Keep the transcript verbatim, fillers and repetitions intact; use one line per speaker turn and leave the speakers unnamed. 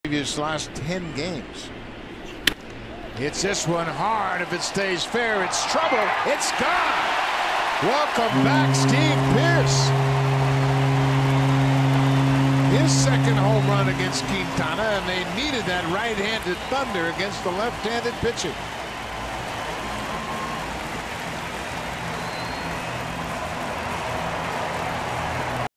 His last ten games. Hits this one hard. If it stays fair, it's trouble. It's gone. Welcome back, Steve Pearce. His second home run against Quintana, and they needed that right-handed thunder against the left-handed pitcher.